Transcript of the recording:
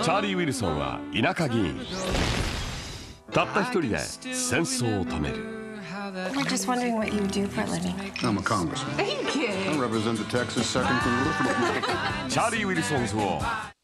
チャーリー・ウィルソンは田舎議員。たった一人で戦争を止める。 We're just wondering what you do for a living. I'm a congressman. Thank you. I represent the Texas Second Congressional. チャーリー・ウィルソンズを